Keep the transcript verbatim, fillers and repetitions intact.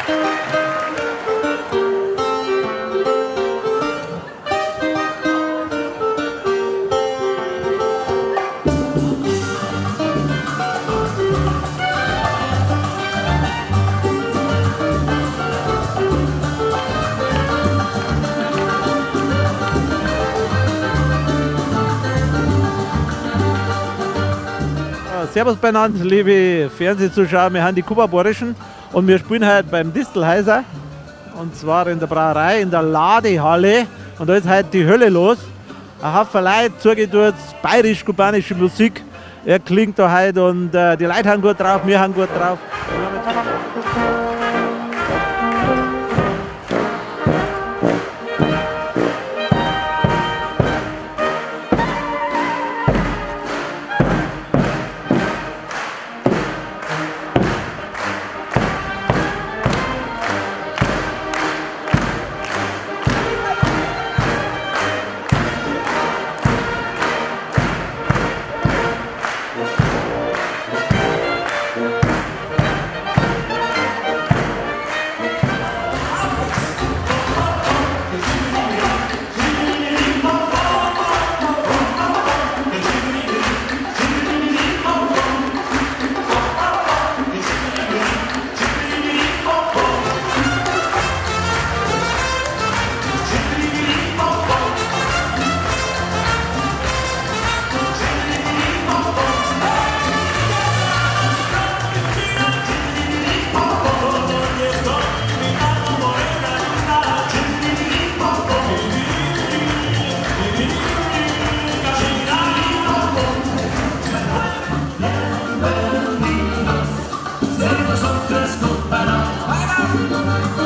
Servus beieinander, liebe Fernsehzuschauer, wir haben die Kuba-Borischen und wir spielen heute beim Distelheiser und zwar in der Brauerei, in der Ladehalle und da ist heute die Hölle los. Ein Haufen Leute, zugetut, bayerisch-kubanische Musik, er klingt da heute und äh, die Leute haben gut drauf, wir haben gut drauf. Se vosotros comparáis,